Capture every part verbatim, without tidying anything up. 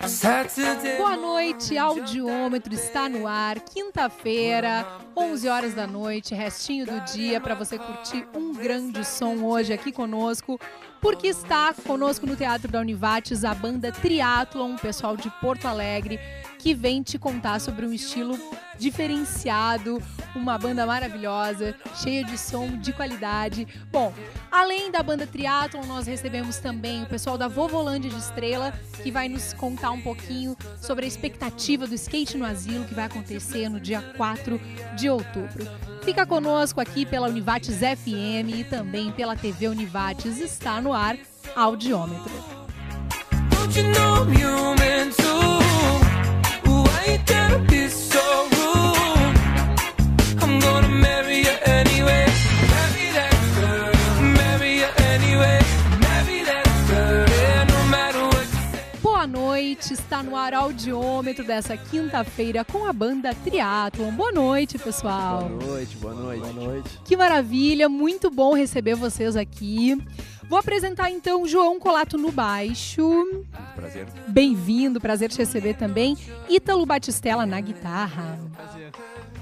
Boa noite, Audiômetro está no ar, quinta-feira, onze horas da noite, restinho do dia para você curtir um grande som hoje aqui conosco, porque está conosco no Teatro da Univates a banda Triathlon, pessoal de Porto Alegre, que vem te contar sobre um estilo diferenciado, uma banda maravilhosa, cheia de som de qualidade. Bom, além da banda Triathlon, nós recebemos também o pessoal da Vovolândia de Estrela, que vai nos contar um pouquinho sobre a expectativa do Skate no Asilo, que vai acontecer no dia quatro de outubro. Fica conosco aqui pela Univates F M e também pela T V Univates. Está no ar, Audiômetro. Don't you know you meant to? Why you gotta be so rude? I'm gonna marry you anyway. Marry that girl. Marry you anyway. Marry that girl. Yeah, no matter what you say. Boa noite, está no ar Audiômetro dessa quinta-feira com a banda Triathlon. Boa noite, pessoal. Boa noite, boa noite. Boa noite. Que maravilha, muito bom receber vocês aqui. Vou apresentar então João Colato no baixo. Prazer. Bem-vindo, prazer te receber também. Ítalo Batistella na guitarra. Prazer.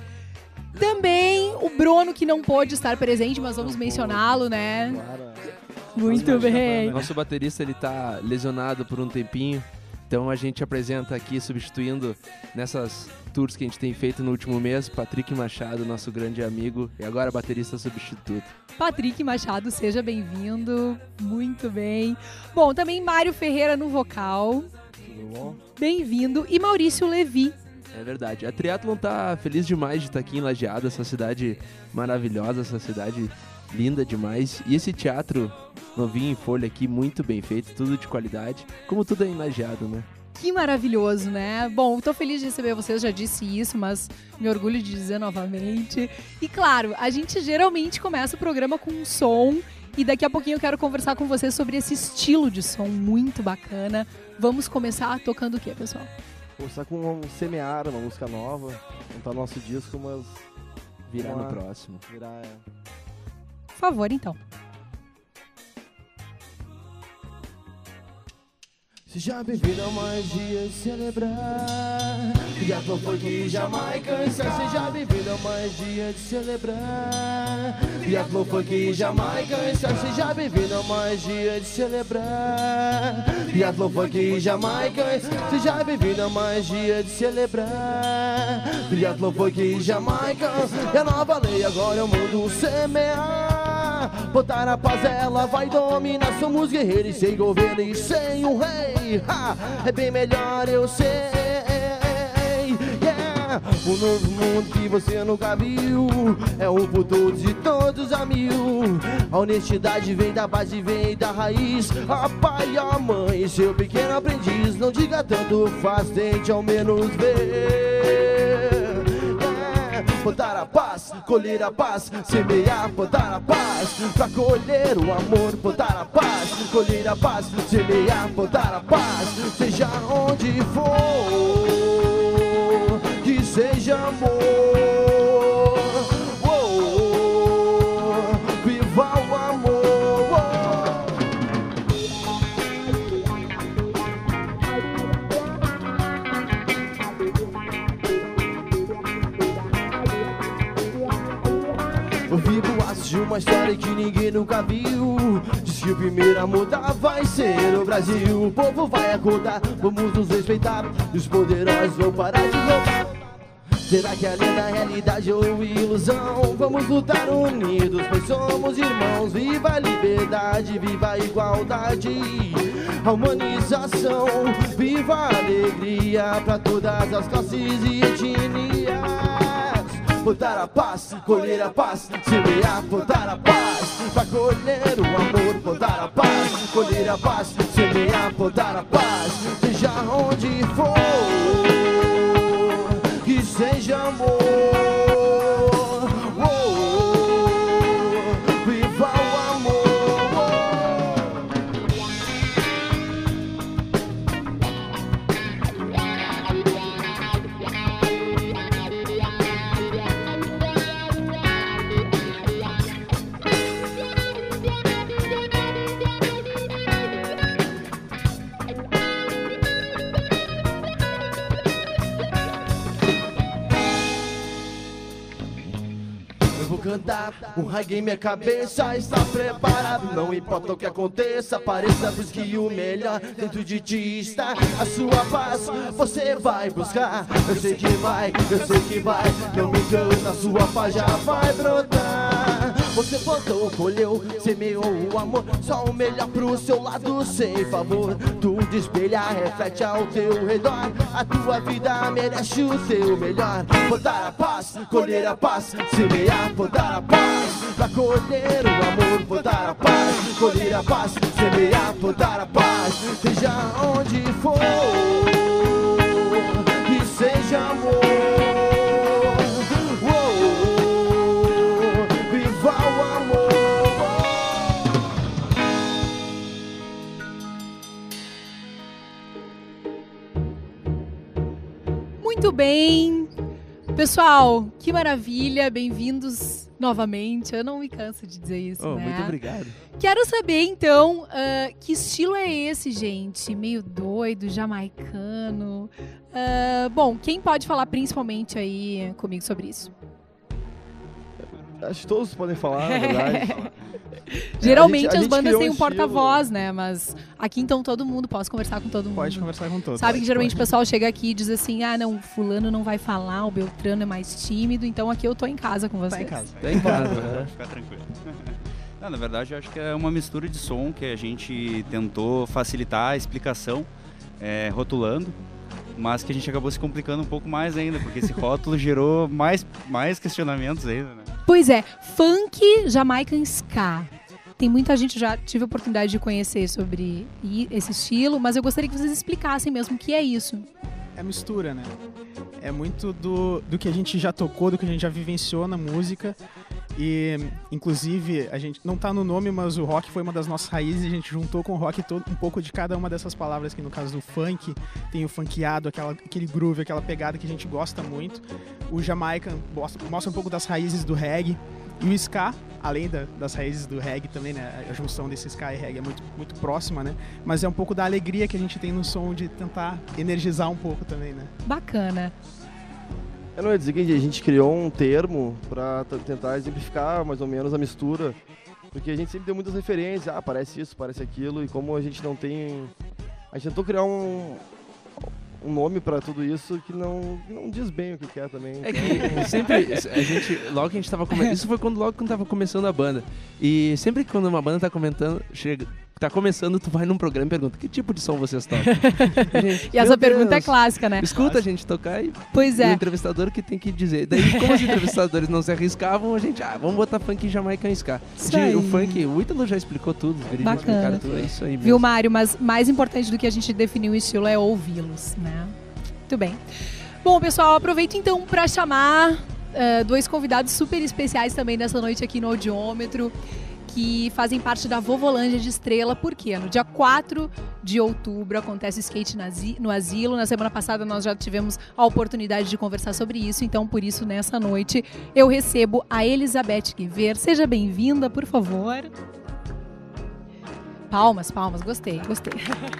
Também o Bruno, que não pôde estar presente, mas vamos mencioná-lo, né? Claro. Muito bem. Nosso baterista, ele tá lesionado por um tempinho, então a gente apresenta aqui, substituindo nessas tours que a gente tem feito no último mês, Patrick Machado, nosso grande amigo, e agora baterista substituto. Patrick Machado, seja bem-vindo. Muito bem. Bom, também Mário Ferreira no vocal. Tudo bom? Bem-vindo. E Maurício Levi. É verdade. A Triathlon tá feliz demais de estar aqui em Lajeado, essa cidade maravilhosa, essa cidade linda demais. E esse teatro novinho em folha aqui, muito bem feito, tudo de qualidade, como tudo é em Lajeado, né? Que maravilhoso, né? Bom, tô feliz de receber vocês, já disse isso, mas me orgulho de dizer novamente. E claro, a gente geralmente começa o programa com um som e daqui a pouquinho eu quero conversar com vocês sobre esse estilo de som muito bacana. Vamos começar tocando o quê, pessoal? Começar com um Semear, uma música nova, cantar nosso disco, mas Virar uma... no próximo. Virar, é... Por favor, então. Seja bem-vindo a mais dia de celebrar. Triathlon foi que jamais cansar. Seja bem-vindo a mais dia de celebrar. Triathlon foi que jamais cansar. Seja bem-vindo a mais dia de celebrar. Triathlon foi que jamais cansar. Seja bem-vindo a mais dia de celebrar. Triathlon foi que jamais cansar. E a nova lei agora é o mundo semear. Botar a paz, ela vai dominar. Somos guerreiros sem governo e sem um rei. Ha! É bem melhor, eu sei. Yeah! O novo mundo que você nunca viu é um por todos e todos a mil. A honestidade vem da base, vem da raiz. A pai, a mãe, seu pequeno aprendiz. Não diga tanto, faz, tente ao menos ver. Plantar a paz, colher a paz, semear, plantar a paz, pra colher o amor, plantar a paz, colher a paz, semear, plantar a paz, seja onde for, que seja amor, oh, oh, oh, viva o amor. Ouvi boatos de uma história que ninguém nunca viu. Diz que o primeiro a mudar vai ser o Brasil. O povo vai acordar, vamos nos respeitar. E os poderosos vão parar de roubar. Será que a lenda é realidade ou ilusão? Vamos lutar unidos, pois somos irmãos. Viva a liberdade, viva a igualdade, a humanização. Viva a alegria pra todas as classes e etnias. Plantar a paz, colher a paz, semear, plantar a paz, pra colher o amor, plantar a paz, colher a paz, semear, plantar a paz, seja onde for, que seja amor, oh, oh, oh, viva o amor. cantar um reggae, minha cabeça está preparada. Não importa o que aconteça, pareça que o melhor dentro de ti está. A sua paz você vai buscar. Eu sei que vai, eu sei que vai. Não me engana, a sua paz já vai brotar. Você plantou, colheu, semeou o amor, só o melhor pro seu lado sem favor. Tudo espelha, reflete ao teu redor. A tua vida merece o seu melhor. Plantar a paz, colher a paz, semear, plantar a paz, pra colher o amor. Plantar a paz, colher a paz, semear, plantar a paz. Seja onde for, que seja amor. Muito bem, pessoal, que maravilha, bem-vindos novamente, eu não me canso de dizer isso, Oh, né? muito obrigado. Quero saber, então, uh, que estilo é esse, gente? Meio doido, jamaicano? Uh, bom, quem pode falar principalmente aí comigo sobre isso? Acho que todos podem falar, na verdade. Geralmente a gente- a as gente bandas criou têm um um estilo. porta-voz, né? Mas aqui então todo mundo, posso conversar com todo mundo. Pode conversar com todos. Sabe que geralmente Pode. o pessoal chega aqui e diz assim, ah não, fulano não vai falar, o Beltrano é mais tímido, então aqui eu tô em casa com vocês. Tá em casa. Tá em casa, Pode né? ficar tranquilo. Não, na verdade, eu acho que é uma mistura de som que a gente tentou facilitar a explicação, é, rotulando, mas que a gente acabou se complicando um pouco mais ainda, porque esse rótulo gerou mais, mais questionamentos ainda, né? Pois é, funk Jamaican Ska. Tem muita gente, já tive a oportunidade de conhecer sobre i- esse estilo, mas eu gostaria que vocês explicassem mesmo o que é isso. É mistura, né? É muito do, do que a gente já tocou, do que a gente já vivenciou na música. E, inclusive, a gente não tá no nome, mas o rock foi uma das nossas raízes. A gente juntou com o rock todo, um pouco de cada uma dessas palavras, que no caso do funk, tem o funkeado, aquela, aquele groove, aquela pegada que a gente gosta muito. O Jamaican mostra, mostra um pouco das raízes do reggae. E o ska, além da, das raízes do reggae também, né? A junção desse ska e reggae é muito, muito próxima, né? Mas é um pouco da alegria que a gente tem no som de tentar energizar um pouco também, né? Bacana. Eu não ia dizer que a gente criou um termo pra t- tentar exemplificar mais ou menos a mistura, porque a gente sempre deu muitas referências, ah, parece isso, parece aquilo, e como a gente não tem... A gente tentou criar um, um nome pra tudo isso que não, que não diz bem o que que é também. É então- que sempre, a gente, logo que a gente tava começando, isso foi quando logo quando tava começando a banda. E sempre que quando uma banda tá comentando, chega, tá começando, tu vai num programa e pergunta, que tipo de som vocês tocam? Gente, E essa meu pergunta é Deus, clássica, né? Escuta a gente tocar e Pois o é. entrevistador que tem que dizer. Daí, como os entrevistadores não se arriscavam, a gente, ah, vamos botar funk Jamaican Ska. Isso De- aí. O funk, o Ítalo já explicou tudo, os guris já Bacana. explicaram tudo, é isso aí mesmo. Viu, Mário? Mas mais importante do que a gente definir o estilo é ouvi-los, né? Muito bem. Bom, pessoal, aproveito então para chamar uh, dois convidados super especiais também nessa noite aqui no Audiômetro, que fazem parte da Vovolândia de Estrela, porque no dia quatro de outubro acontece o skate na Asi- no Asilo. Na semana passada nós já tivemos a oportunidade de conversar sobre isso, então por isso nessa noite eu recebo a Elizabeth Guiver. Seja bem-vinda, por favor. Palmas, palmas, gostei, gostei.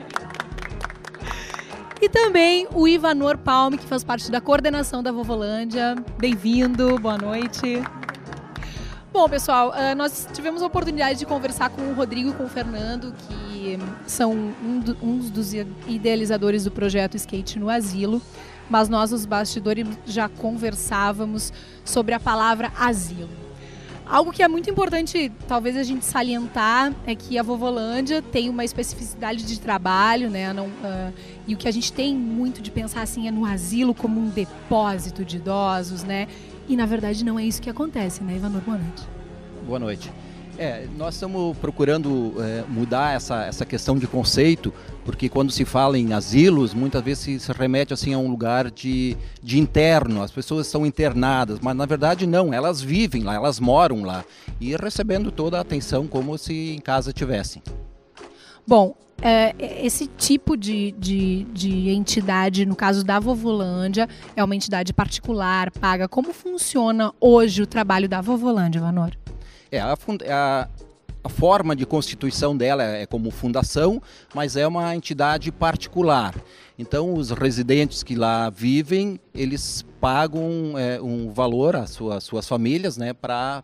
E também o Ivanor Palme, que faz parte da coordenação da Vovolândia. Bem-vindo, boa noite. Bom, pessoal, uh, nós tivemos a oportunidade de conversar com o Rodrigo e com o Fernando, que são um do, uns dos idealizadores do projeto Skate no Asilo, mas nós, os bastidores, já conversávamos sobre a palavra asilo. Algo que é muito importante, talvez a gente salientar, é que a Vovolândia tem uma especificidade de trabalho, né? Não, uh, e o que a gente tem muito de pensar assim é no asilo como um depósito de idosos, né? E na verdade não é isso que acontece, né, Ivanor? Boa noite. Boa noite. É, nós estamos procurando é, mudar essa, essa questão de conceito, porque quando se fala em asilos, muitas vezes se, se remete assim, a um lugar de, de interno, as pessoas estão internadas, mas na verdade não, elas vivem lá, elas moram lá e recebendo toda a atenção como se em casa tivessem. Bom, é, esse tipo de, de, de entidade, no caso da Vovolândia, é uma entidade particular, paga. Como funciona hoje o trabalho da Vovolândia, Ivanor? É, a, fund- a, a forma de constituição dela é como fundação, mas é uma entidade particular. Então, os residentes que lá vivem, eles pagam é, um valor às suas, suas famílias, né, para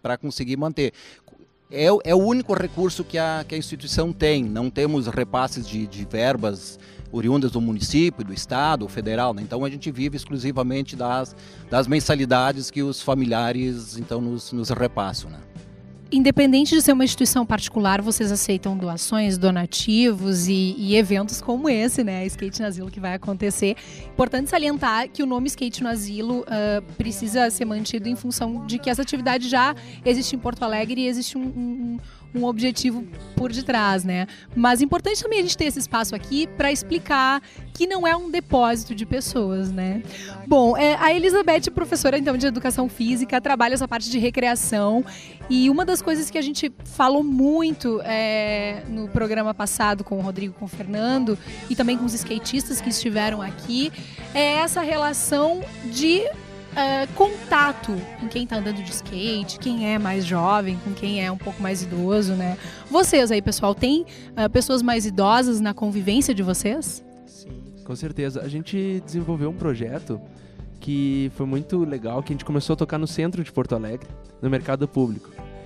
para conseguir manter. É, é o único recurso que a, que a instituição tem, não temos repasses de, de verbas oriundas do município, do estado, federal, né? Então a gente vive exclusivamente das, das mensalidades que os familiares então nos, nos repassam, né? Independente de ser uma instituição particular, vocês aceitam doações, donativos e, e eventos como esse, né? Skate no Asilo que vai acontecer. Importante salientar que o nome Skate no Asilo uh, precisa ser mantido em função de que essa atividade já existe em Porto Alegre e existe um, um, um objetivo por detrás, né? Mas é importante também a gente ter esse espaço aqui para explicar que não é um depósito de pessoas, né? Bom, é, a Elizabeth, professora então de Educação Física, trabalha essa parte de recreação e uma das coisas que a gente falou muito é, no programa passado com o Rodrigo, com o Fernando e também com os skatistas que estiveram aqui, é essa relação de uh, contato com quem está andando de skate, quem é mais jovem, com quem é um pouco mais idoso, né? Vocês aí, pessoal, tem uh, pessoas mais idosas na convivência de vocês? Sim, com certeza. A gente desenvolveu um projeto que foi muito legal, que a gente começou a tocar no centro de Porto Alegre, no mercado público.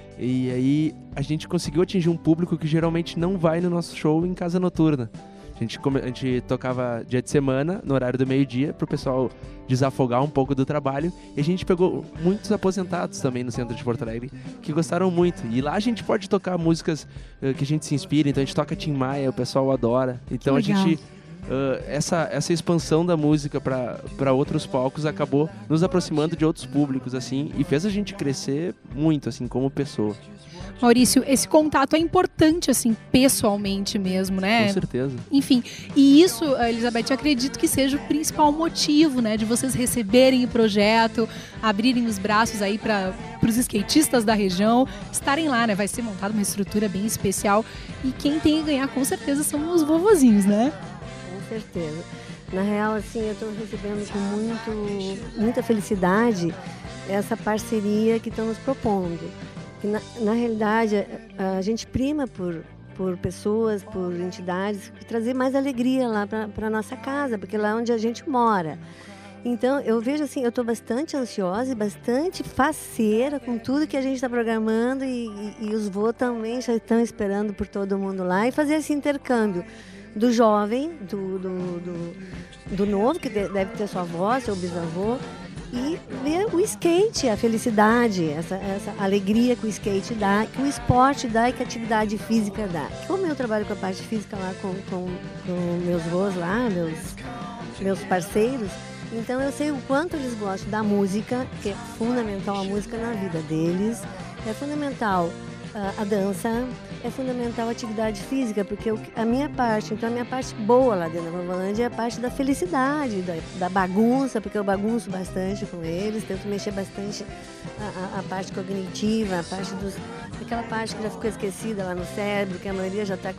E aí a gente conseguiu atingir um público que geralmente não vai no nosso show em casa noturna. A gente, a gente tocava dia de semana, no horário do meio-dia, para o pessoal desafogar um pouco do trabalho. E a gente pegou muitos aposentados também no centro de Porto Alegre, que gostaram muito. E lá a gente pode tocar músicas uh, que a gente se inspira. Então a gente toca Tim Maia, o pessoal adora. Então a gente... Uh, essa, essa expansão da música para outros palcos acabou nos aproximando de outros públicos, assim, e fez a gente crescer muito, assim, como pessoa. Maurício, esse contato é importante, assim, pessoalmente mesmo, né? Com certeza. Enfim, e isso, Elizabeth, eu acredito que seja o principal motivo, né, de vocês receberem o projeto, abrirem os braços aí para os skatistas da região, estarem lá, né? Vai ser montada uma estrutura bem especial e quem tem a ganhar, com certeza, são os vovozinhos, né? Com certeza. Na real, assim, eu estou recebendo com muito, muita felicidade essa parceria que estão nos propondo. Que na, na realidade, a, a gente prima por, por pessoas, por entidades, que trazer mais alegria lá para a nossa casa, porque lá é onde a gente mora. Então, eu vejo assim, eu estou bastante ansiosa e bastante faceira com tudo que a gente está programando e, e, e os vô também já estão esperando por todo mundo lá e fazer esse intercâmbio do jovem, do, do, do, do novo, que deve ter sua avó, seu bisavô, e ver o skate, a felicidade, essa, essa alegria que o skate dá, que o esporte dá e que a atividade física dá. Como eu trabalho com a parte física lá com, com, com meus vós lá, meus, meus parceiros, então eu sei o quanto eles gostam da música, que é fundamental a música na vida deles, é fundamental a, a dança, é fundamental a atividade física, porque eu, a minha parte, então a minha parte boa lá dentro da Vovolândia é a parte da felicidade, da, da bagunça, porque eu bagunço bastante com eles, tento mexer bastante a, a, a parte cognitiva, a parte dos, aquela parte que já ficou esquecida lá no cérebro, que a maioria já está com,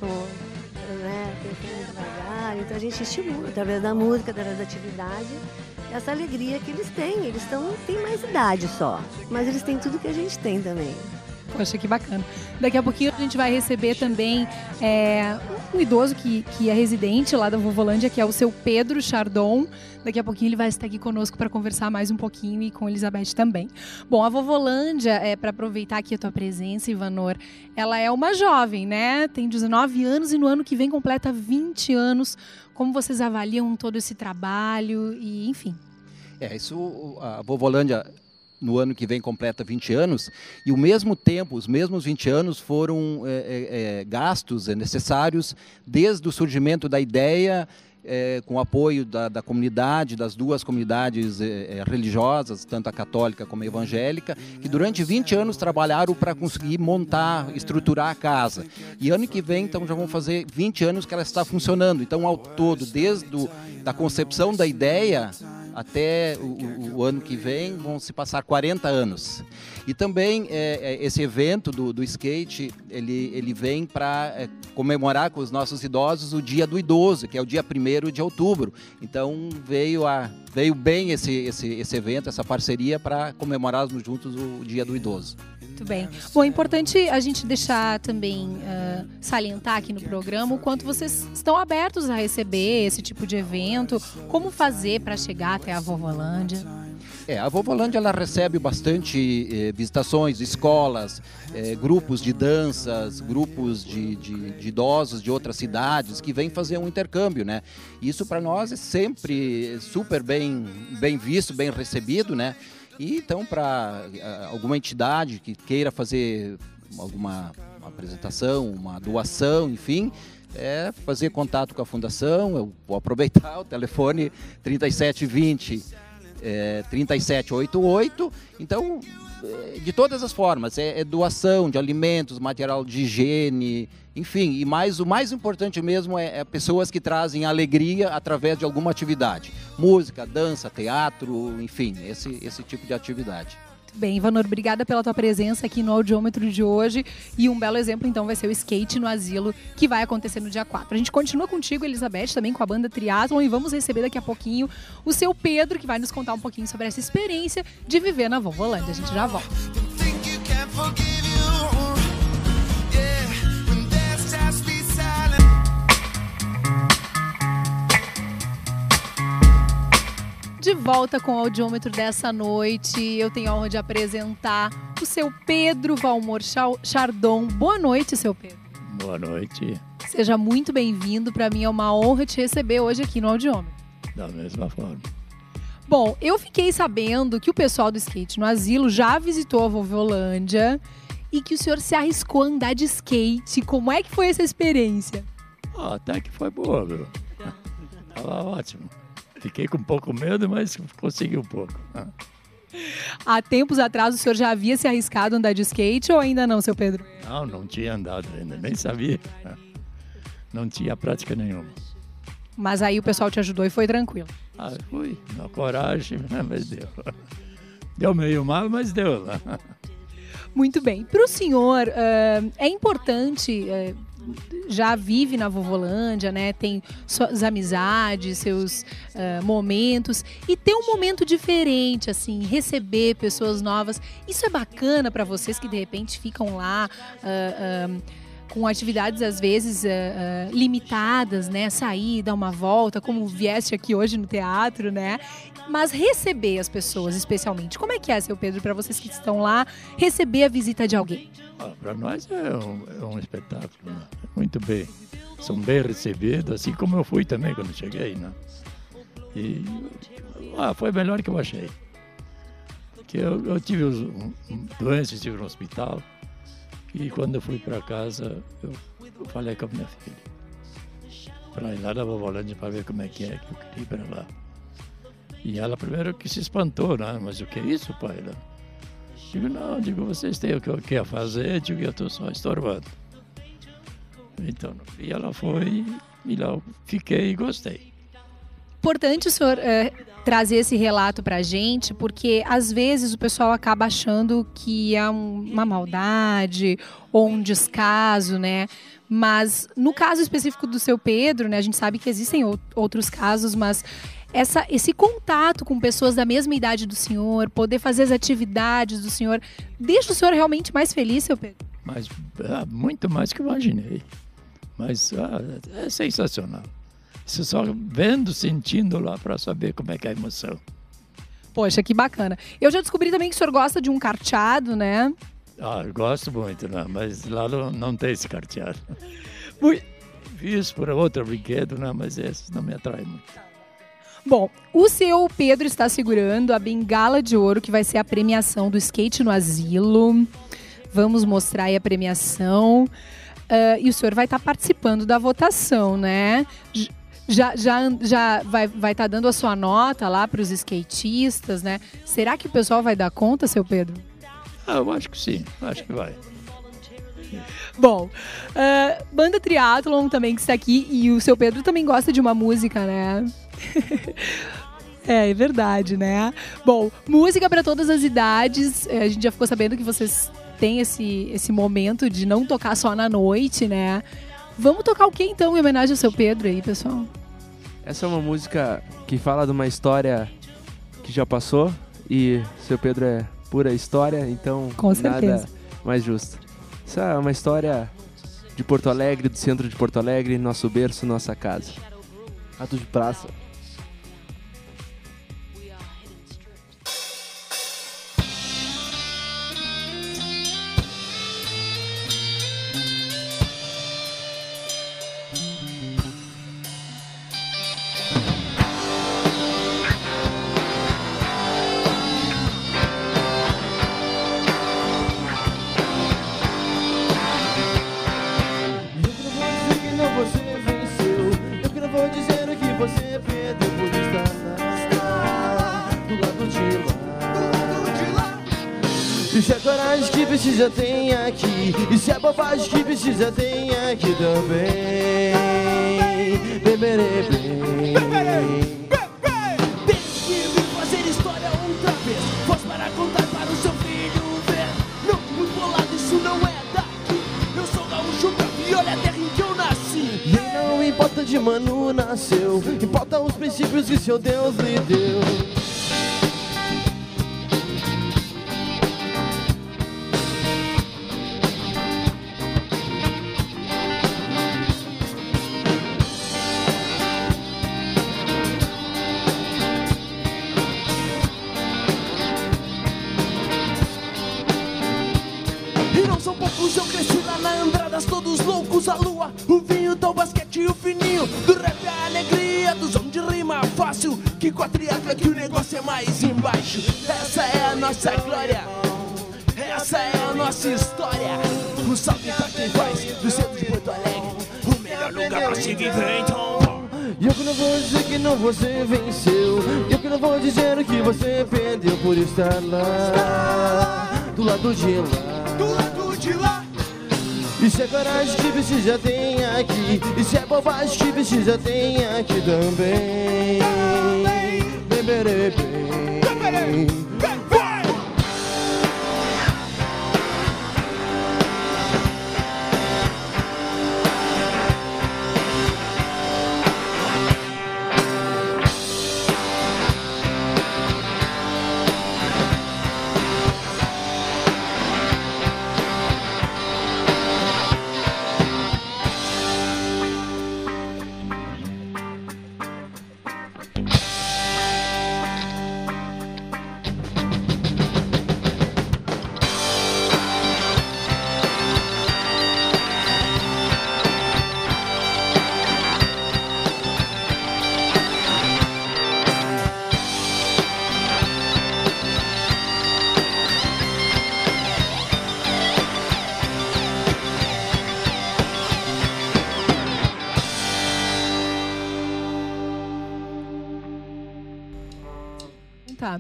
né, pensando devagar, então a gente estimula através da música, através da atividade, essa alegria que eles têm, eles tão, têm mais idade só, mas eles têm tudo que a gente tem também. Poxa, que bacana. Daqui a pouquinho a gente vai receber também é, um idoso que, que é residente lá da Vovolândia, que é o seu Pedro Chardon. Daqui a pouquinho ele vai estar aqui conosco para conversar mais um pouquinho e com a Elizabeth também. Bom, a Vovolândia, é, para aproveitar aqui a tua presença, Ivanor, ela é uma jovem, né? Tem dezenove anos e no ano que vem completa vinte anos. Como vocês avaliam todo esse trabalho e, enfim? É, isso, a Vovolândia no ano que vem completa vinte anos, e ao mesmo tempo, os mesmos vinte anos foram é, é, gastos é, necessários desde o surgimento da ideia, é, com o apoio da, da comunidade, das duas comunidades é, religiosas, tanto a católica como a evangélica, que durante vinte anos trabalharam para conseguir montar, estruturar a casa. E ano que vem, então, já vão fazer vinte anos que ela está funcionando. Então, ao todo, desde do, da concepção da ideia até o, o, o ano que vem, vão se passar quarenta anos. E também é, é, esse evento do, do skate, ele, ele vem para é, comemorar com os nossos idosos o Dia do Idoso, que é o dia primeiro de outubro. Então veio, a, veio bem esse, esse, esse evento, essa parceria para comemorarmos juntos o Dia do Idoso. Muito bem. Bom, é importante a gente deixar também uh, salientar aqui no programa o quanto vocês estão abertos a receber esse tipo de evento, como fazer para chegar até a Vovolândia. É, a Vovolândia ela recebe bastante eh, visitações, escolas, eh, grupos de danças, grupos de, de, de idosos de outras cidades que vêm fazer um intercâmbio, né? Isso para nós é sempre super bem, bem visto, bem recebido, né? E então para alguma entidade que queira fazer alguma uma apresentação, uma doação, enfim, é fazer contato com a fundação. Eu vou aproveitar o telefone trinta e sete vinte, é, trinta e sete oitenta e oito. Então, é, de todas as formas, é, é doação de alimentos, material de higiene, enfim. E mais, o mais importante mesmo é, é pessoas que trazem alegria através de alguma atividade. Música, dança, teatro, enfim, esse, esse tipo de atividade. Bem, Ivanor, obrigada pela tua presença aqui no Audiômetro de hoje. E um belo exemplo, então, vai ser o Skate no Asilo, que vai acontecer no dia quatro. A gente continua contigo, Elizabeth, também com a banda Triathlon, e vamos receber daqui a pouquinho o seu Pedro, que vai nos contar um pouquinho sobre essa experiência de viver na Vovolândia. A gente já volta. De volta com o audiômetro dessa noite, eu tenho a honra de apresentar o seu Pedro Valmor Chardon. Boa noite, seu Pedro. Boa noite. Seja muito bem-vindo. Para mim é uma honra te receber hoje aqui no audiômetro. Da mesma forma. Bom, eu fiquei sabendo que o pessoal do Skate no Asilo já visitou a Vovolândia e que o senhor se arriscou a andar de skate. Como é que foi essa experiência? Ah, até que foi boa, viu? Tava ótimo. Fiquei com um pouco medo, mas consegui um pouco. Há tempos atrás o senhor já havia se arriscado a andar de skate ou ainda não, seu Pedro? Não, não tinha andado ainda, nem sabia. Não tinha prática nenhuma. Mas aí o pessoal te ajudou e foi tranquilo? Ah, fui, na coragem, mas deu. Deu meio mal, mas deu. Muito bem. Para o senhor, uh, é importante... Uh, já vive na Vovolândia, né? Tem suas amizades, seus uh, momentos, e ter um momento diferente, assim, receber pessoas novas. Isso é bacana para vocês que de repente ficam lá uh, uh, com atividades às vezes uh, uh, limitadas, né? Sair, dar uma volta, como vieste aqui hoje no teatro, né? Mas receber as pessoas, especialmente. Como é que é, seu Pedro, para vocês que estão lá, receber a visita de alguém? Ah, para nós é um, é um espetáculo, né? Muito bem. São bem recebidos, assim como eu fui também quando cheguei, né? E ah, foi melhor que eu achei. Porque eu, eu tive os, um, doença, estive no hospital, e quando eu fui para casa, eu, eu falei com a minha filha para ir lá na Vovolândia para ver como é que é, que eu queria ir para lá. E ela primeiro que se espantou, né? Mas o que é isso, pai? Ela, digo, não, digo, vocês têm o que eu quero fazer, digo, eu estou só estorbando. Então, e ela foi, e lá eu fiquei e gostei. Importante o senhor é, trazer esse relato pra gente, porque às vezes o pessoal acaba achando que é um, uma maldade ou um descaso, né? Mas no caso específico do seu Pedro, né? A gente sabe que existem ou, outros casos, mas essa, esse contato com pessoas da mesma idade do senhor, poder fazer as atividades do senhor, deixa o senhor realmente mais feliz, seu Pedro? Mas ah, muito mais que eu imaginei. Mas ah, é sensacional. Isso só vendo, sentindo lá para saber como é que é a emoção. Poxa, que bacana. Eu já descobri também que o senhor gosta de um carteado, né? Ah, eu gosto muito, né? Mas lá não, não tem esse carteado. Fiz por outro brinquedo, né? Mas esse não me atrai muito. Bom, o seu Pedro está segurando a bengala de ouro, que vai ser a premiação do Skate no Asilo. Vamos mostrar aí a premiação. Uh, e o senhor vai estar participando da votação, né? Já, já, já vai vai estar dando a sua nota lá para os skatistas, né? Será que o pessoal vai dar conta, seu Pedro? Ah, eu acho que sim, acho que vai. Bom, uh, banda Triathlon também que está aqui, e o seu Pedro também gosta de uma música, né? É, é verdade, né? Bom, música para todas as idades. A gente já ficou sabendo que vocês têm esse, esse momento de não tocar só na noite, né? Vamos tocar o que então em homenagem ao seu Pedro aí, pessoal? Essa é uma música que fala de uma história que já passou, e seu Pedro é pura história, então com certeza, nada mais justo. Essa é uma história de Porto Alegre, do centro de Porto Alegre, nosso berço, nossa casa. Rato de praça. você perdeu por estar lá, do lado de lá. E se é coragem que precisa, tem aqui. E se é bobagem que precisa, tem aqui também. Bem, bem, bem. Tem que vir fazer história outra vez. Voz para contar para o seu filho ver. Não, muito bolado, isso não é daqui. Eu sou gaúcho e olha a terra em que eu nasci. E aí não importa de mano nasceu, importa os princípios que seu Deus lhe deu. Eu cresci lá na Andradas, todos loucos, a lua, o vinho, tal basquete e o fininho. Do rap a alegria, dos homens de rima fácil. Que com a triatla que o negócio é mais embaixo. Essa é a nossa glória, essa é a nossa história. Um salve pra quem faz do centro de Porto Alegre o melhor lugar pra se viver, então. E eu que não vou dizer que não você venceu, e eu que não vou dizer que você perdeu por estar lá, do lado de lá, do lado de lá. E se é coragem que precisa, tem aqui. E se é bobagem que precisa, tem aqui também. Bem, bem, bem, bem. Tá.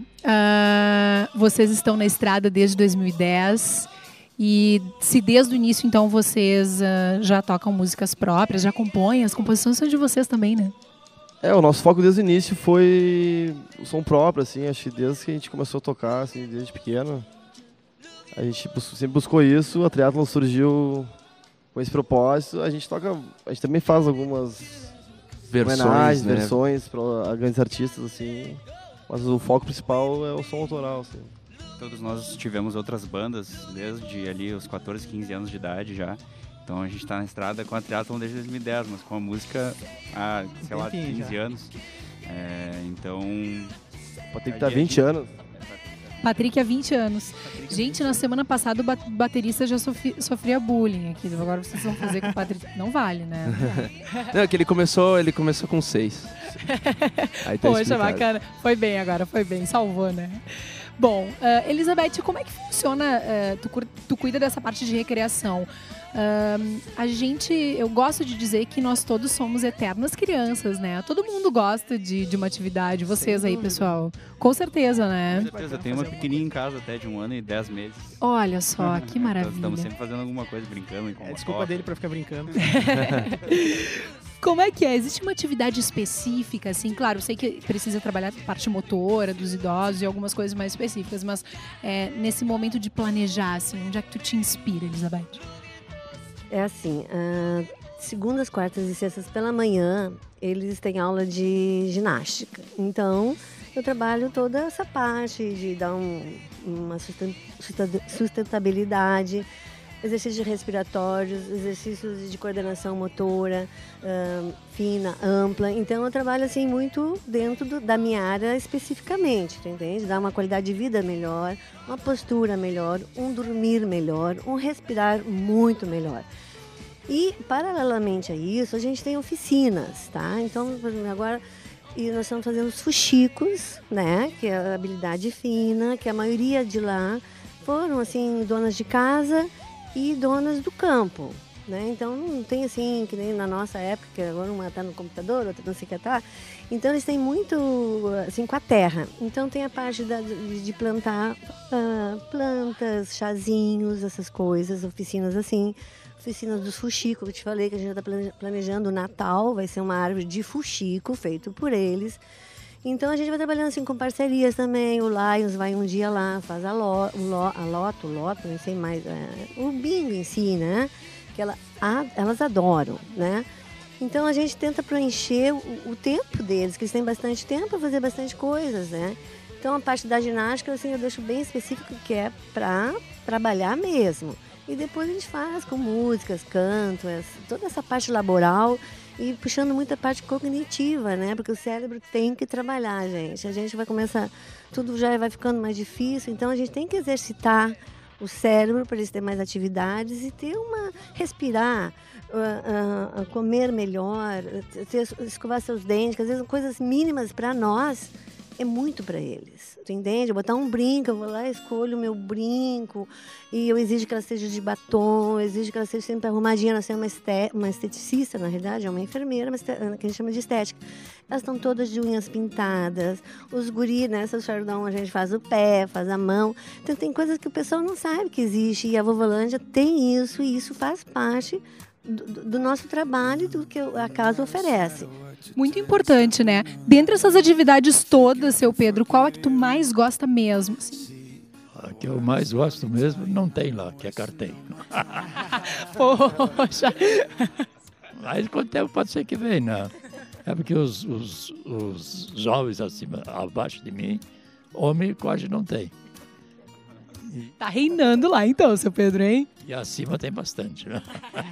Uh, vocês estão na estrada desde dois mil e dez e se desde o início, então, vocês uh, já tocam músicas próprias, já compõem, as composições são de vocês também, né? É, o nosso foco desde o início foi o som próprio, assim, acho que desde que a gente começou a tocar, assim, desde pequeno, a gente bus- sempre buscou isso, a Triathlon surgiu com esse propósito, a gente toca, a gente também faz algumas Versões, homenagens, né? versões para grandes artistas, assim, mas o foco principal é o som autoral, assim. Todos nós tivemos outras bandas desde ali os quatorze, quinze anos de idade já. Então a gente está na estrada com a Triathlon desde dois mil e dez, mas com a música há, sei lá, quinze anos. É, então... Pode ter que estar vinte anos. Patrick há vinte anos. Gente, na semana passada o ba- baterista já sofri- sofria bullying aqui. Agora vocês vão fazer com o Patrick. Não vale, né? Não, é que ele começou, ele começou com seis. Aí tá Poxa, explicado. bacana. Foi bem agora, foi bem. Salvou, né? Bom, uh, Elizabeth, como é que funciona? Uh, tu, cur- tu cuida dessa parte de recreação. Uh, a gente, eu gosto de dizer que nós todos somos eternas crianças, né? Todo mundo gosta de, de uma atividade. Vocês aí, pessoal. Com certeza, né? Com certeza, eu tenho uma pequenininha em casa até de um ano e dez meses. Olha só, que maravilha. Estamos sempre fazendo alguma coisa, brincando. Com É desculpa dele pra ficar brincando. Como é que é? Existe uma atividade específica, assim? Claro, eu sei que precisa trabalhar a parte motora dos idosos e algumas coisas mais específicas, mas é, nesse momento de planejar, assim, onde é que tu te inspira, Elizabeth? É assim, ah, segundas, quartas e sextas pela manhã, eles têm aula de ginástica. Então, eu trabalho toda essa parte de dar um, uma susten- susten- sustentabilidade, exercícios respiratórios, exercícios de coordenação motora, ah, fina, ampla. Então, eu trabalho assim muito dentro do, da minha área especificamente, entende? Dar uma qualidade de vida melhor, uma postura melhor, um dormir melhor, um respirar muito melhor. E, paralelamente a isso, a gente tem oficinas, tá? Então, por exemplo, agora e nós estamos fazendo os fuxicos, né? Que é a habilidade fina, que a maioria de lá foram, assim, donas de casa e donas do campo. né? Então não tem assim, que nem na nossa época, que agora uma está no computador, outra não sei o que tá. Então eles têm muito assim com a terra. Então tem a parte da, de, de plantar uh, plantas, chazinhos, essas coisas, oficinas assim. Oficina dos fuxico, que eu te falei que a gente já está planejando o Natal, vai ser uma árvore de fuxico feito por eles. Então a gente vai trabalhando assim com parcerias também. O Lions vai um dia lá, faz a, lo, o lo, a loto, o loto, não sei mais, é, o bingo em si, né? Que ela, a, elas adoram, né? Então a gente tenta preencher o, o tempo deles, que eles têm bastante tempo para fazer bastante coisas, né? Então a parte da ginástica assim, eu deixo bem específico que é para trabalhar mesmo. E depois a gente faz com músicas, canto, essa, toda essa parte laboral e puxando muita parte cognitiva, né? Porque o cérebro tem que trabalhar, gente. A gente vai começar, tudo já vai ficando mais difícil, então a gente tem que exercitar o cérebro para eles terem mais atividades e ter uma, respirar, uh, uh, comer melhor, ter, escovar seus dentes, que às vezes coisas mínimas para nós é muito para eles, tu entende? Botar um brinco, eu vou lá, escolho o meu brinco e eu exijo que ela seja de batom, eu exijo que ela seja sempre arrumadinha, ela seja uma, este, uma esteticista, na realidade, é uma enfermeira, mas que a gente chama de estética. Elas estão todas de unhas pintadas, os guris, né, essas chardon, a gente faz o pé, faz a mão, então tem coisas que o pessoal não sabe que existe e a Vovolândia tem isso e isso faz parte do, do nosso trabalho e do que a casa oferece. Muito importante, né? Dentre essas atividades todas, seu Pedro, qual é que tu mais gosta mesmo? Assim? A que eu mais gosto mesmo não tem lá, que é carteiro. Poxa! Mas com o tempo pode ser que venha, né? É porque os, os, os jovens acima, abaixo de mim, homem quase não tem. E... Tá reinando lá então, seu Pedro, hein? E acima tem bastante, né?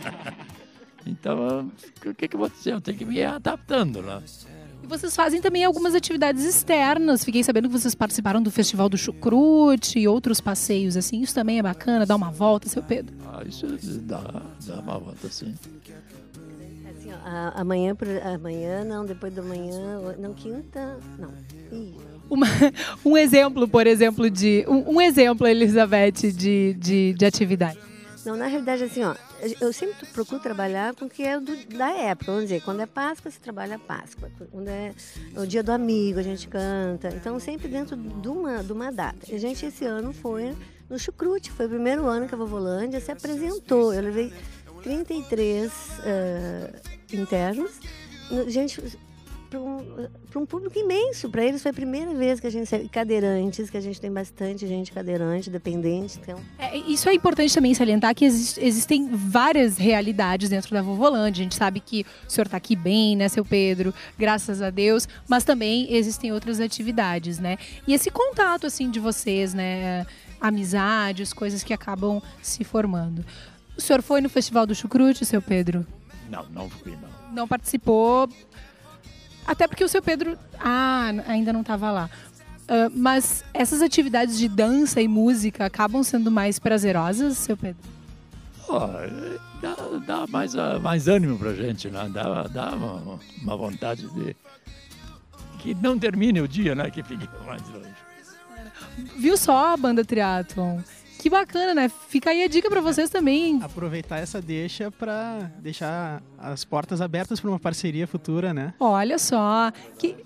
Então, o que, que eu vou dizer? Eu tenho que me adaptando, né? E vocês fazem também algumas atividades externas. Fiquei sabendo que vocês participaram do Festival do Chucrute e outros passeios, assim. Isso também é bacana, dar uma volta, seu Pedro? Ah, isso dá, dá uma volta, sim. Assim, ó, amanhã, amanhã, não, depois da manhã, não, quinta, não. Ih. Uma, um exemplo, por exemplo, de... Um, um exemplo, Elizabeth, de, de, de atividade. Não, na realidade, assim, ó, eu sempre procuro trabalhar com o que é do, da época. Vamos dizer, quando é Páscoa, se trabalha Páscoa. Quando é o dia do amigo, a gente canta. Então, sempre dentro de uma, de uma data. A gente, esse ano, foi no Chucrute. Foi o primeiro ano que a Vovolândia se apresentou. Eu levei trinta e três uh, internos. Gente, para um, para um público imenso. Para eles foi a primeira vez que a gente... Cadeirantes, que a gente tem bastante gente cadeirante, dependente. Então... É, isso é importante também salientar que existe, existem várias realidades dentro da Vovolândia. A gente sabe que o senhor está aqui bem, né, seu Pedro? Graças a Deus. Mas também existem outras atividades, né? E esse contato, assim, de vocês, né? Amizades, coisas que acabam se formando. O senhor foi no Festival do Chucrute, seu Pedro? Não, não fui, não. Não participou... Até porque o seu Pedro ah, ainda não estava lá. Uh, mas essas atividades de dança e música acabam sendo mais prazerosas, seu Pedro? Oh, dá, dá mais, mais ânimo pra gente, né? Dá, dá uma, uma vontade de que não termine o dia, né? Que fique mais longe. Viu só a banda Triathlon? Que bacana, né? Fica aí a dica para vocês também. Aproveitar essa deixa para deixar as portas abertas para uma parceria futura, né? Olha só. Que...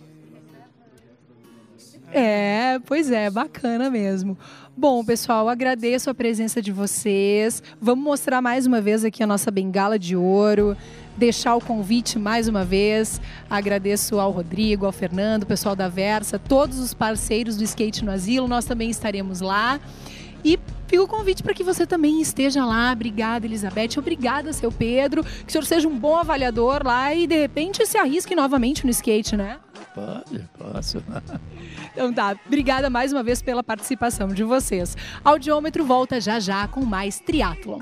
É, pois é, bacana mesmo. Bom, pessoal, agradeço a presença de vocês. Vamos mostrar mais uma vez aqui a nossa bengala de ouro. Deixar o convite mais uma vez. Agradeço ao Rodrigo, ao Fernando, o pessoal da Versa, todos os parceiros do Skate no Asilo. Nós também estaremos lá. E fica o convite para que você também esteja lá. Obrigada, Elizabeth. Obrigada, seu Pedro. Que o senhor seja um bom avaliador lá e, de repente, se arrisque novamente no skate, né? Pode, posso. Então tá. Obrigada mais uma vez pela participação de vocês. Audiômetro volta já já com mais Triathlon.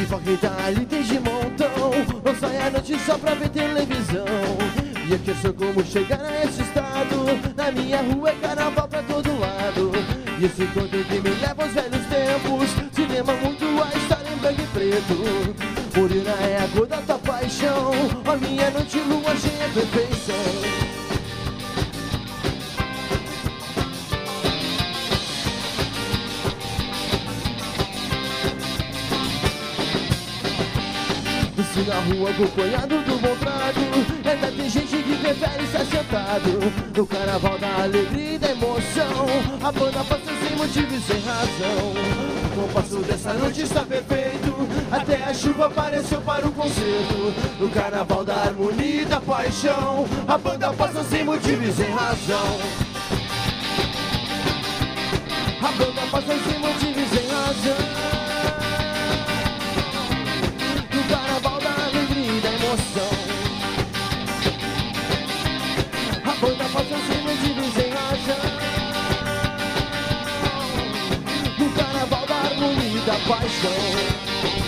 Hipócrita ali tem de montão, não sai à noite só pra ver televisão. E eu que sou como chegar a esse estado, na minha rua é carnaval pra todo lado. E esse encontro que me leva aos velhos tempos, cinema muito a história em branco e preto. Morena é a cor da tua paixão, a minha noite lua cheia é perfeição. Na rua acompanhado do bom trago, ainda tem gente que prefere estar sentado. No carnaval da alegria e da emoção, a banda passa sem motivo e sem razão. O compasso dessa noite está perfeito, até a chuva apareceu para o concerto. No carnaval da harmonia e da paixão, a banda passa sem motivo e sem razão. A banda passa sem motivo e sem razão. A banda passa sem motivo e sem razão. No carnaval da harmonia e da paixão.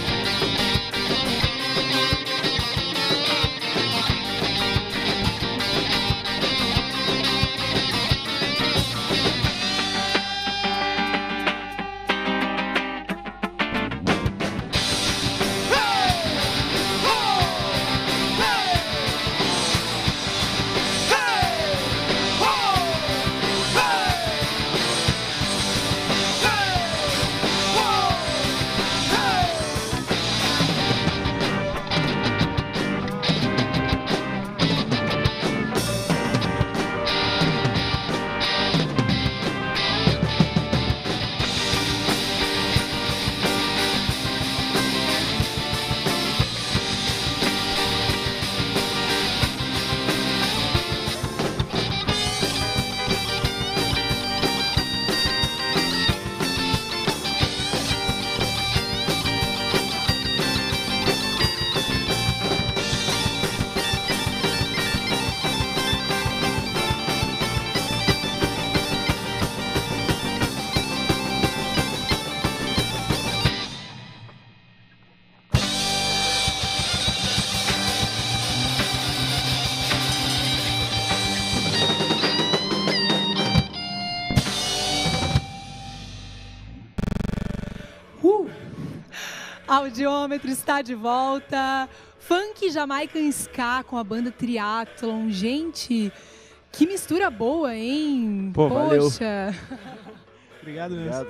Audiômetro está de volta. Funk Jamaican Ska com a banda Triathlon. Gente, que mistura boa, hein? Pô, Poxa. Obrigado, Obrigado.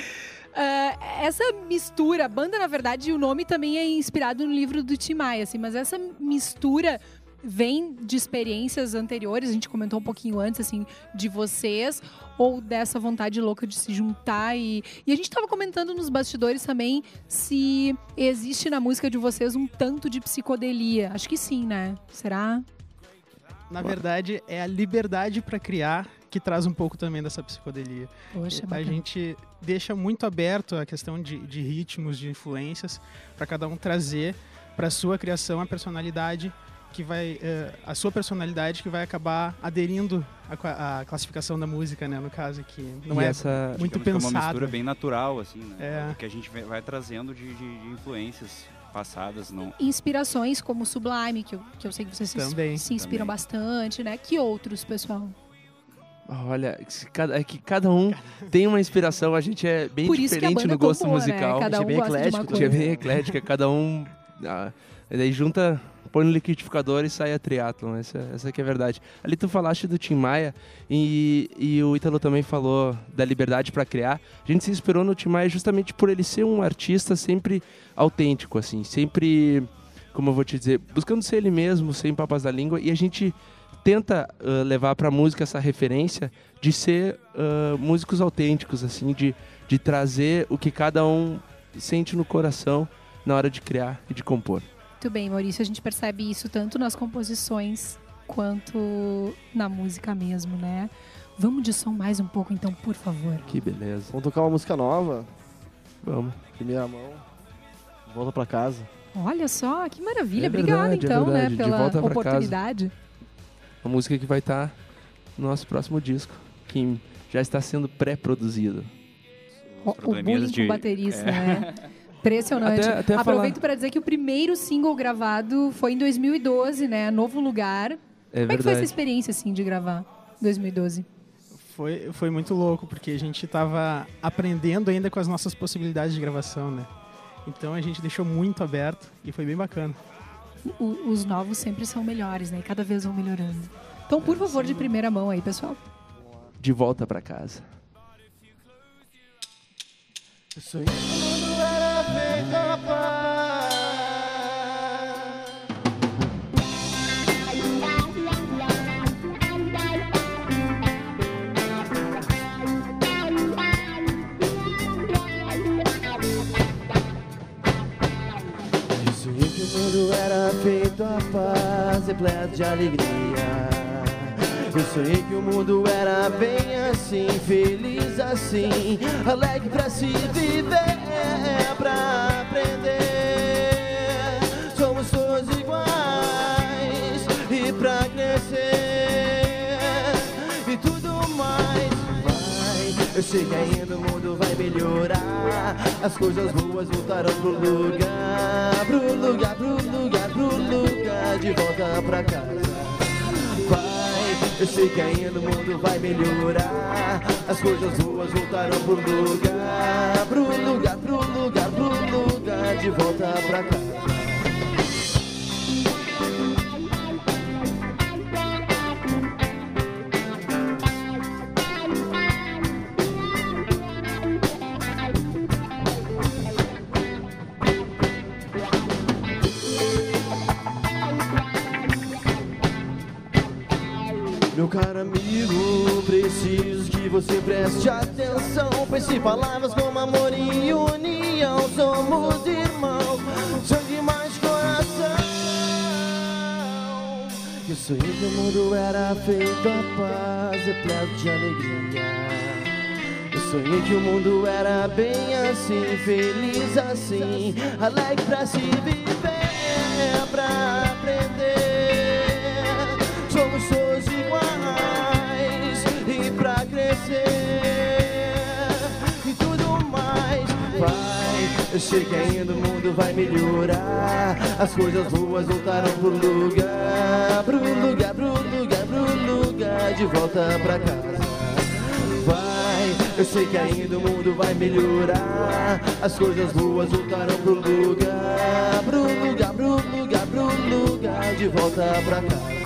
Uh, essa mistura, a banda, na verdade, o nome também é inspirado no livro do Tim Maia, assim, mas essa mistura vem de experiências anteriores, a gente comentou um pouquinho antes, assim, de vocês, ou dessa vontade louca de se juntar e... E a gente estava comentando nos bastidores também se existe na música de vocês um tanto de psicodelia. Acho que sim, né? Será? Na verdade, é a liberdade para criar que traz um pouco também dessa psicodelia. Poxa, a bacana. gente deixa muito aberto a questão de, de ritmos, de influências, para cada um trazer para sua criação a personalidade que vai uh, a sua personalidade que vai acabar aderindo à, à classificação da música, né, no caso, que não e é essa... muito Digamos pensado. Que é uma mistura bem natural, assim, né? É. Que a gente vai trazendo de, de, de influências passadas, não. Inspirações como Sublime, que eu, que eu sei que vocês Também, se inspiram também. bastante, né? Que outros, pessoal? Olha, é que cada um tem uma inspiração, a gente é bem Por isso que a diferente banda no é tão gosto boa, musical. né? Cada a um gente é bem gosta de uma eclético, a gente é coisa. bem eclética, cada um... Ah, e daí junta, põe no liquidificador e sai a Triathlon, essa, essa que é a verdade. Ali tu falaste do Tim Maia e, e o Ítalo também falou da liberdade para criar. A gente se inspirou no Tim Maia justamente por ele ser um artista sempre autêntico, assim, sempre, como eu vou te dizer, buscando ser ele mesmo, sem papas da língua, e a gente tenta uh, levar para a música essa referência de ser uh, músicos autênticos, assim, de, de trazer o que cada um sente no coração na hora de criar e de compor. Muito bem, Maurício, a gente percebe isso tanto nas composições quanto na música mesmo, né? Vamos de som mais um pouco, então, por favor. Que beleza. Vamos tocar uma música nova, Vamos. primeira mão, volta pra casa. Olha só, que maravilha. É Obrigada, verdade, é então, verdade. né, De pela volta pra oportunidade. A música que vai estar no nosso próximo disco, que já está sendo pré-produzido. O, o probleminhas bullying de- com o baterista, é. né? Impressionante. Até- até Aproveito falar- para dizer que o primeiro single gravado foi em dois mil e doze, né? Novo Lugar. É Como é que foi essa verdade. experiência, assim, de gravar em dois mil e doze? Foi, foi muito louco, porque a gente estava aprendendo ainda com as nossas possibilidades de gravação, né? Então a gente deixou muito aberto e foi bem bacana. O- os novos sempre são melhores, né? E cada vez vão melhorando. Então, por favor, de primeira mão aí, pessoal. De volta pra casa. Eu sonhei que o mundo era feito a paz. Eu sonhei que o mundo era feito a paz, repleto de alegria. Eu sonhei que o mundo era bem assim, feliz assim, alegre pra se viver, pra aprender. Somos todos iguais e pra crescer e tudo mais vai. Eu sei que ainda o mundo vai melhorar, as coisas boas voltarão pro lugar, pro lugar, pro lugar, pro lugar, de volta pra casa. Eu sei que ainda o mundo vai melhorar, as coisas boas voltarão pro lugar, pro lugar, pro lugar, pro lugar, de volta pra casa. Meu caro amigo, preciso que você preste atenção. Pense em palavras como amor e união. Somos irmãos, sangue mais coração. Eu sonhei que o mundo era feito a paz, repleto de alegria. Eu sonhei que o mundo era bem assim, feliz assim, alegre pra se viver, pra aprender. Somos todos iguais e pra crescer e tudo mais vai. Eu sei que ainda o mundo vai melhorar, as coisas boas voltarão pro lugar, pro lugar, pro lugar, pro lugar, de volta pra casa. Vai, eu sei que ainda o mundo vai melhorar, as coisas boas voltarão pro lugar, pro lugar, pro lugar, pro lugar, de volta pra casa.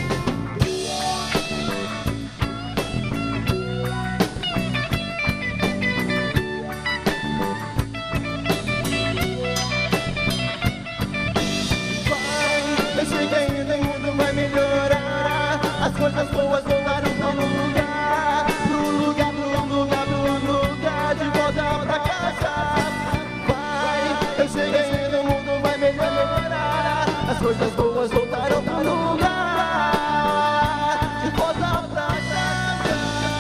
Eu sei que ainda o mundo vai melhorar, as coisas boas voltarão pro lugar, pro lugar, pro lugar, pro lugar, de volta pra casa. Vai, eu sei que ainda o mundo vai melhorar, as coisas boas voltarão pro lugar, de volta pra casa.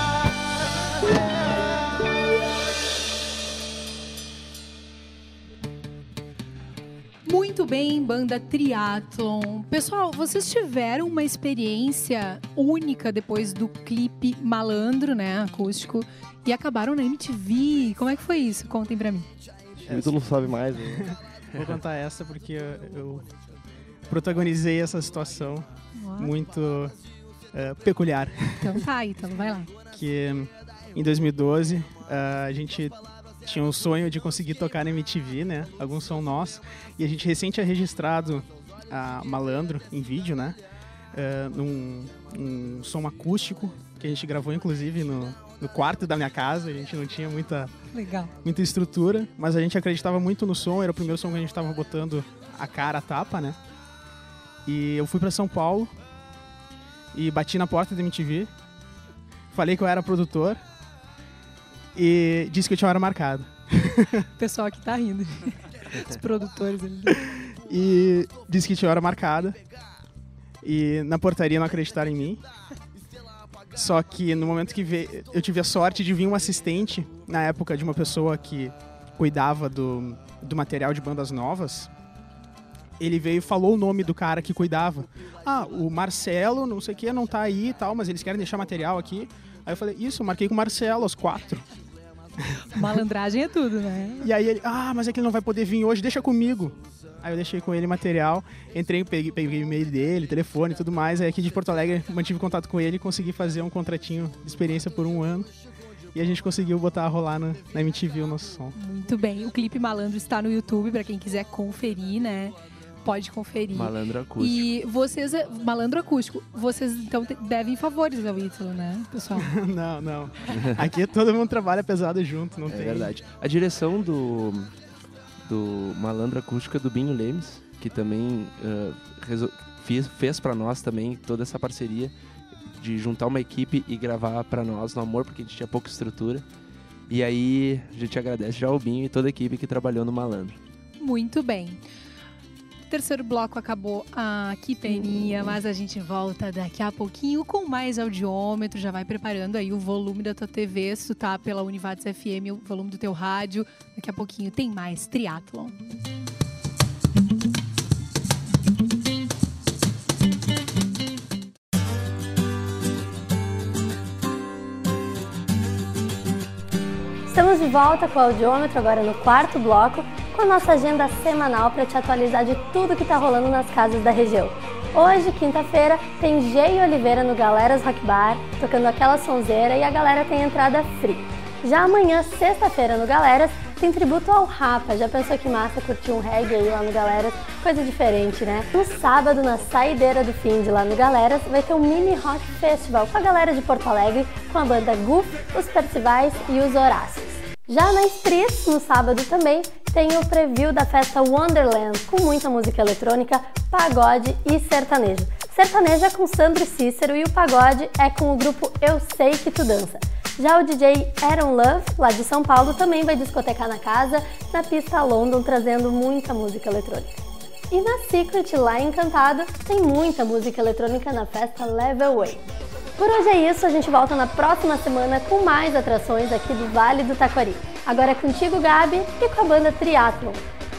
Muito bem, banda Triathlon. Pessoal, vocês tiveram uma experiência única depois do clipe Malandro, né, acústico, e acabaram na M T V. Como é que foi isso? Contem pra mim. O Ítalo sabe mais, né? Vou contar essa porque eu, eu protagonizei essa situação muito eh, peculiar. Então tá aí, então vai lá. Que em dois mil e doze eh, a gente tinha um sonho de conseguir tocar na M T V, né? Algum som nosso. E a gente recém tinha registrado a Malandro em vídeo, né? Eh, num um som acústico que a gente gravou inclusive no, no quarto da minha casa. A gente não tinha muita, Legal. muita estrutura, mas a gente acreditava muito no som. Era o primeiro som que a gente tava botando a cara, a tapa, né? E eu fui pra São Paulo e bati na porta da M T V. Falei que eu era produtor e disse que eu tinha hora marcada. O pessoal aqui tá rindo. Os produtores ali. E disse que tinha hora marcada. E na portaria não acreditaram em mim. Só que no momento que veio, eu tive a sorte de vir um assistente, na época, de uma pessoa que cuidava do, do material de bandas novas. Ele veio e falou o nome do cara que cuidava. Ah, o Marcelo, não sei o que, não tá aí e tal, mas eles querem deixar material aqui. Aí eu falei, isso, eu marquei com o Marcelo, às quatro. Malandragem é tudo, né? E aí ele, ah, mas é que ele não vai poder vir hoje, deixa comigo. Aí eu deixei com ele material, entrei, peguei, peguei o e-mail dele, telefone e tudo mais. Aí aqui de Porto Alegre mantive contato com ele e consegui fazer um contratinho de experiência por um ano. E a gente conseguiu botar a rolar na, na M T V o nosso som. Muito bem. O clipe Malandro está no YouTube, pra quem quiser conferir, né? Pode conferir. Malandro acústico. E vocês, Malandro acústico, vocês então te- devem favores ao Ítalo, né, pessoal? Não, não. Aqui todo mundo trabalha pesado junto, não É tem... verdade. A direção do, do Malandro Acústico é do Binho Lemes, que também uh, resol- fez, fez pra nós também toda essa parceria de juntar uma equipe e gravar pra nós no Amor, porque a gente tinha pouca estrutura. E aí a gente agradece já ao Binho e toda a equipe que trabalhou no Malandro. Muito bem. O terceiro bloco acabou aqui, Peninha, mas a gente volta daqui a pouquinho com mais audiômetro. Já vai preparando aí o volume da tua T V, se tu tá pela Univates F M, o volume do teu rádio. Daqui a pouquinho tem mais Triathlon. Estamos de volta com o audiômetro, agora no quarto bloco, com a nossa agenda semanal para te atualizar de tudo que está rolando nas casas da região. Hoje, quinta-feira, tem Gei Oliveira no Galeras Rock Bar, tocando aquela sonzeira, e a galera tem entrada free. Já amanhã, sexta-feira, no Galeras, tem tributo ao Rapa. Já pensou que massa curtir um reggae aí lá no Galeras? Coisa diferente, né? No sábado, na saideira do fim de lá no Galeras, vai ter um mini rock festival com a galera de Porto Alegre, com a banda Goof, os Percivais e os Horácios. Já na Spritz, no sábado também, tem o preview da festa Wonderland, com muita música eletrônica, pagode e sertanejo. Sertanejo é com Sandro Cícero e o pagode é com o grupo Eu Sei Que Tu Dança. Já o D J Aaron Love, lá de São Paulo, também vai discotecar na casa, na pista London, trazendo muita música eletrônica. E na Secret, lá em Encantado, tem muita música eletrônica na festa Level Way. Por hoje é isso, a gente volta na próxima semana com mais atrações aqui do Vale do Taquari. Agora é contigo, Gabi, e com a banda Triathlon.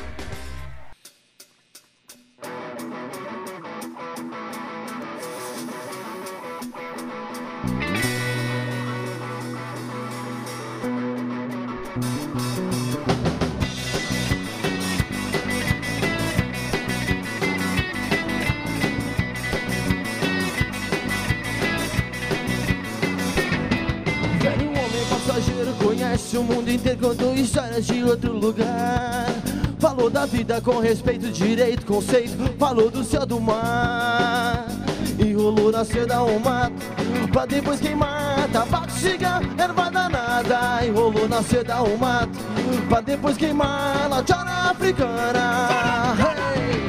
Velho homem passageiro conhece o mundo inteiro, contou histórias de outro lugar. Falou da vida com respeito, direito, conceito. Falou do céu, do mar. Enrolou na seda um mato pra depois queimar. Tabaco, cigarro, erva danada. Enrolou na seda um mato pra depois queimar. La tchara africana, hey!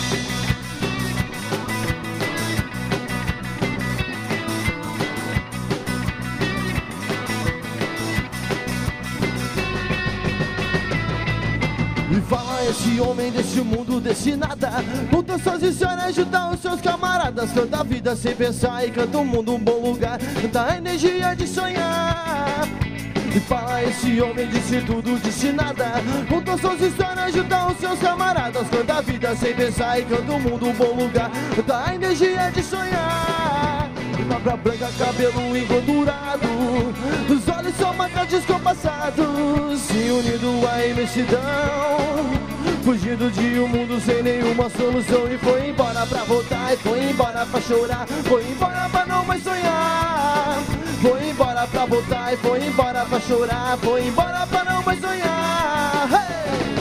E fala esse homem desse mundo, desse nada. Conta suas histórias, ajuda os seus camaradas. Canta a vida sem pensar e canta o mundo um bom lugar. Canta a energia de sonhar. E fala esse homem, disse tudo, disse nada. Conta suas histórias, ajuda os seus camaradas. Canta a vida sem pensar e canta o mundo um bom lugar. Canta a energia de sonhar. Barba branca, cabelo engordurado, os olhos são marcas descompassados, se unindo à imensidão, fugindo de um mundo sem nenhuma solução. E foi embora pra voltar, e foi embora pra chorar, foi embora pra não mais sonhar. Foi embora pra voltar, e foi embora pra chorar, foi embora pra não mais sonhar. Hey!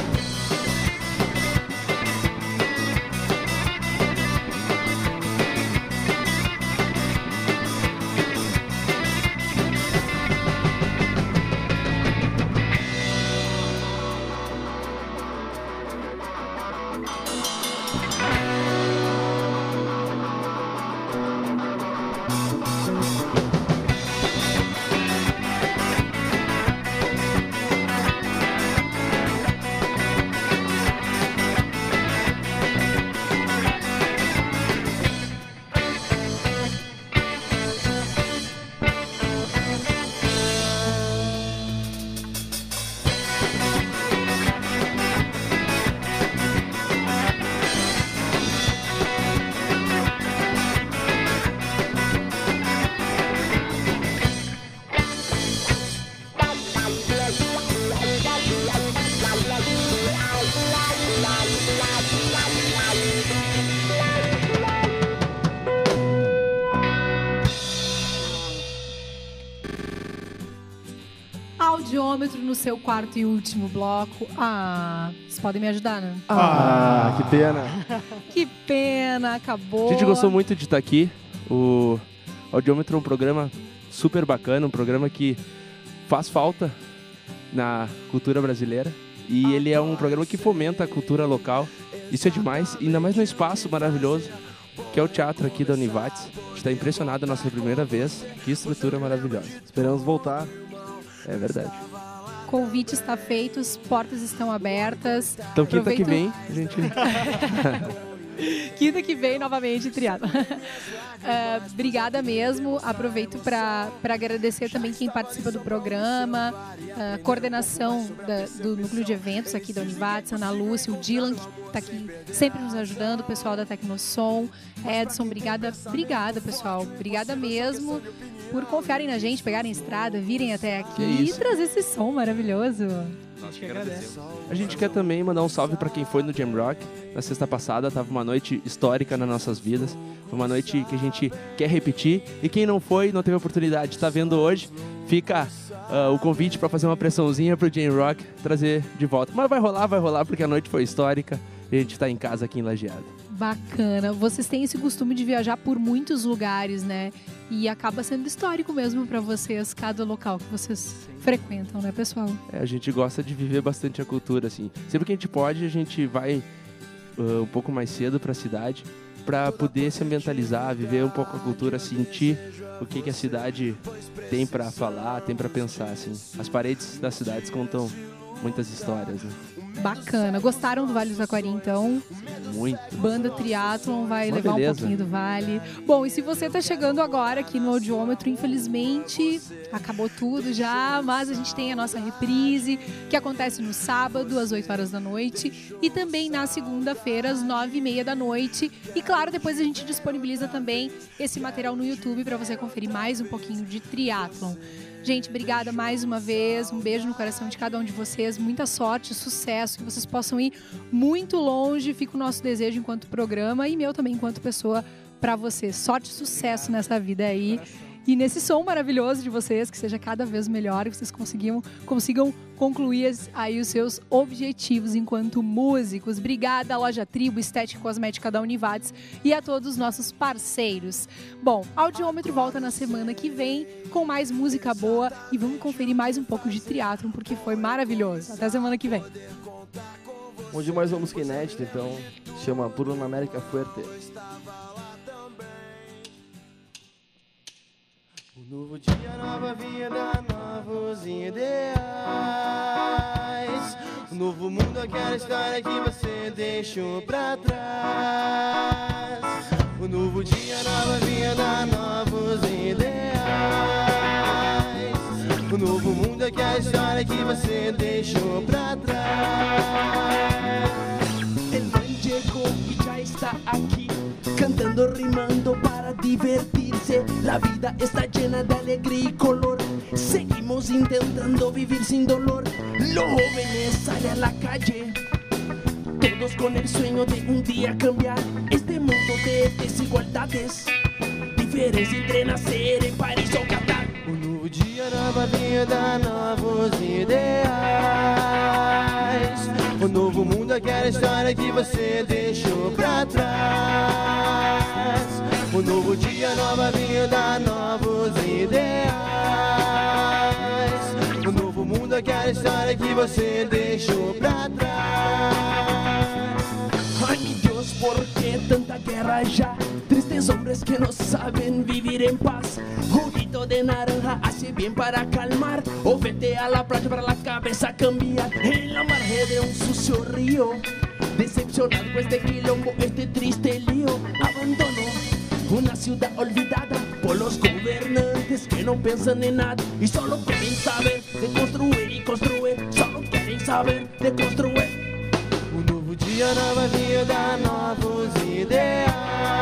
Audiômetro no seu quarto e último bloco. Ah, vocês podem me ajudar, né? Ah, que pena. Que pena, acabou. A gente gostou muito de estar aqui. O Audiômetro é um programa super bacana, um programa que faz falta na cultura brasileira. E ele é um programa que fomenta a cultura local. Isso é demais, ainda mais num espaço maravilhoso, que é o teatro aqui da Univates. A gente está impressionado na nossa primeira vez. Que estrutura maravilhosa. Esperamos voltar. É verdade. O convite está feito, as portas estão abertas. Então quinta Aproveito... que vem a gente... Quinta que vem, novamente, triado. Uh, obrigada mesmo. Aproveito para agradecer também quem participa do programa, a uh, coordenação da, do núcleo de eventos aqui da Univates, Ana Lúcia, o Dylan, que está aqui sempre nos ajudando, o pessoal da Tecnosom, Edson, obrigada, obrigada, pessoal. Obrigada mesmo por confiarem na gente, pegarem a estrada, virem até aqui e trazer esse som maravilhoso. Nós que agradecemos. A gente quer também mandar um salve para quem foi no Jam Rock. Na sexta passada tava uma noite histórica nas nossas vidas. Foi uma noite que a gente quer repetir. E quem não foi, não teve oportunidade de estar vendo hoje, fica uh, o convite para fazer uma pressãozinha pro Jam Rock trazer de volta. Mas vai rolar, vai rolar, porque a noite foi histórica e a gente tá em casa aqui em Lajeado. Bacana. Vocês têm esse costume de viajar por muitos lugares, né? E acaba sendo histórico mesmo para vocês, cada local que vocês frequentam, né, pessoal? É, a gente gosta de viver bastante a cultura, assim. Sempre que a gente pode, a gente vai uh, um pouco mais cedo para a cidade para poder se ambientalizar, viver um pouco a cultura, sentir o que, que a cidade tem para falar, tem para pensar, assim. As paredes das cidades contam muitas histórias, né? Bacana. Gostaram do Vale do Taquari, então? Muito. Banda Triathlon vai Uma levar beleza. um pouquinho do Vale. Bom, e se você está chegando agora aqui no Audiômetro, infelizmente acabou tudo já, mas a gente tem a nossa reprise, que acontece no sábado, às oito horas da noite, e também na segunda-feira, às nove e meia da noite. E claro, depois a gente disponibiliza também esse material no YouTube para você conferir mais um pouquinho de triatlon. Gente, obrigada mais uma vez, um beijo no coração de cada um de vocês, muita sorte, sucesso, que vocês possam ir muito longe, fica o nosso desejo enquanto programa e meu também enquanto pessoa para vocês. Sorte e sucesso nessa vida aí e nesse som maravilhoso de vocês, que seja cada vez melhor e vocês consigam, consigam concluir aí os seus objetivos enquanto músicos. Obrigada à Loja Tribo, Estética Cosmética da Univates e a todos os nossos parceiros. Bom, Audiômetro volta na semana que vem com mais música boa e vamos conferir mais um pouco de triatlon porque foi maravilhoso. Até semana que vem. Hoje mais uma música inédita, então, chama Por uma América Fuerte. Um novo dia, nova vida, novos ideais. Um novo mundo, aquela história que você deixou pra trás. Um novo dia, nova vida, novos ideais. Um novo mundo, aquela história que você deixou pra trás. El tren llegó y ya está aquí, cantando, rimando para divertirse. La vida está llena de alegría y color. Seguimos intentando vivir sin dolor. Los jóvenes salen a la calle, todos con el sueño de un día cambiar este mundo de desigualdades. Diferencia entre nacer en París o Qatar. Um novo dia, nova vida, novos ideais. Um novo mundo, aquela história que você deixou pra trás. Um novo dia, nova vida, novos ideais. Um novo mundo, aquela história que você deixou pra trás. Ay, mi Dios, ¿por qué tanta guerra ya? Tristes hombres que no saben vivir en paz. Juguito de naranja hace bien para calmar. O vete a la playa para la cabeza cambiar. En la margen de un sucio río, decepcionado pues de quilombo este triste lío. Abandono una ciudad olvidada por los gobernantes que no piensan en nada y solo quieren saber de construir y construir. Solo quieren saber de construir. Um novo dia, nova vida, novos ideais.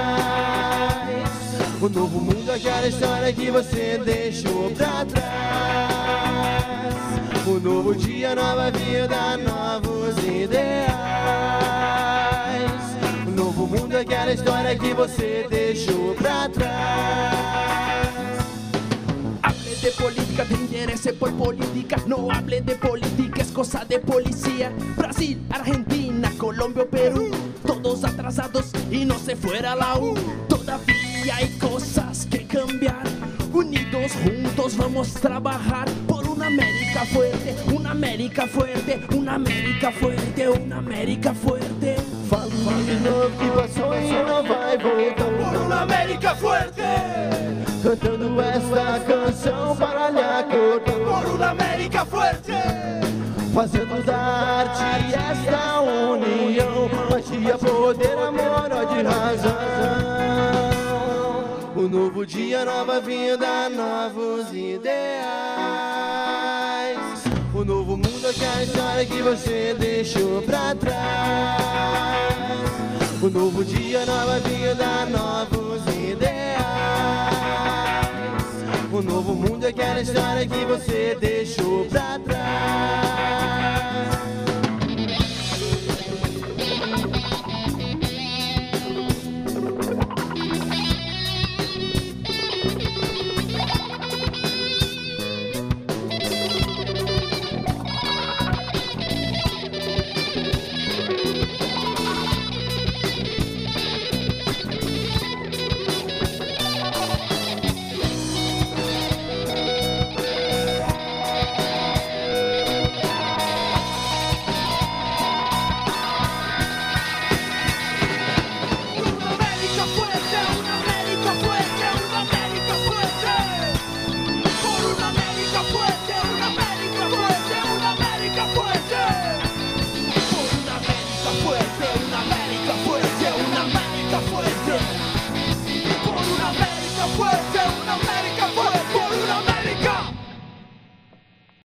Um novo mundo, aquela história que você deixou pra trás. Um novo dia, nova vida, novos ideais. Um novo mundo, aquela história que você deixou pra trás. Hable de política música, tem interesse por política. Não hable de política, es cosa de policía. Brasil, Argentina, Colombia, Perú, todos atrasados y no se fuera la U. Todavía hay cosas que cambiar. Unidos juntos vamos a trabajar por una América fuerte, una América fuerte, una América fuerte, una América fuerte. Falo de novo que passou e não vai voltar. Por una América fuerte, cantando esta canção para lhe acordar. por una América fuerte, fazendo da arte esta união, magia, poder, amor, ódio e razão. Um novo dia, nova vida, novos ideais. Um novo mundo, aquela história que você deixou pra trás. Um novo dia, nova vida, novos ideais. Um novo mundo, aquela história que você deixou pra trás.